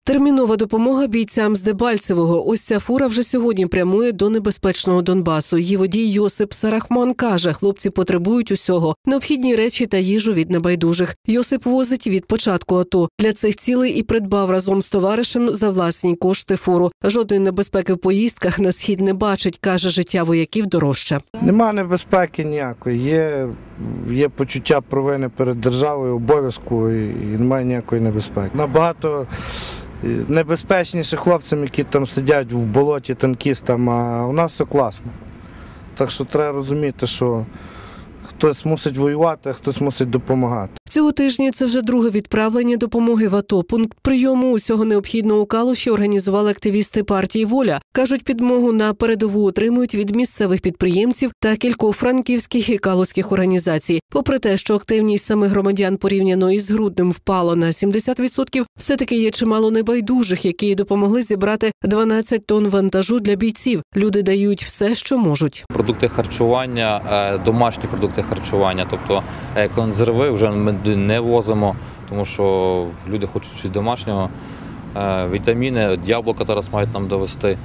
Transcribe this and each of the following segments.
Термінова допомога бійцям з Дебальцевого. Ось ця фура вже сьогодні прямує до небезпечного Донбасу. Її водій Йосип Сарахман каже, хлопці потребують усього – необхідні речі та їжу від небайдужих. Йосип возить від початку АТО. Для цих цілей і придбав разом з товаришем за власні кошти фуру. Жодної небезпеки в поїздках на схід не бачить, каже, життя вояків дорожче. Нема небезпеки ніякої. Є почуття провини перед державою, обов'язку і немає ніякої небезпеки. Набагато небезпечніше хлопцям, які там сидять в болоті, танкістам, а у нас все класно. Так що треба розуміти, що хтось мусить воювати, а хтось мусить допомагати. Цього тижня це вже друге відправлення допомоги в АТО. Пункт прийому усього необхідного у Калуші організували активісти партії «Воля». Кажуть, підмогу на передову отримують від місцевих підприємців та кількох франківських і калузьких організацій. Попри те, що активність самих громадян порівняно із груднем впала на 70%, все-таки є чимало небайдужих, які допомогли зібрати 12 тонн вантажу для бійців. Люди дають все, що можуть. Продукти харчування, домашні продукти харчування, тобто консерви вже ми не возимо, тому що люди хочуть щось домашнього. Вітаміни, яблука зараз мають нам довести,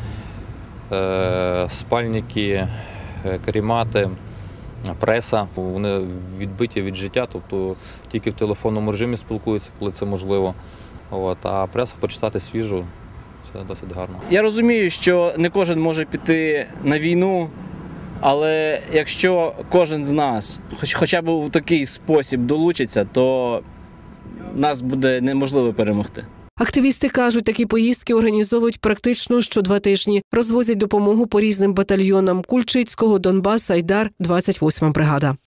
спальники, каремати, преса. Вони відбиті від життя, тобто тільки в телефонному режимі спілкуються, коли це можливо. А пресу почитати свіжу – це досить гарно. Я розумію, що не кожен може піти на війну, але якщо кожен з нас хоча б у такий спосіб долучиться, то нас буде неможливо перемогти. Активісти кажуть, такі поїздки організовують практично що 2 тижні. Розвозять допомогу по різним батальйонам – Кульчицького, Донбас, Айдар, 28-ма бригада.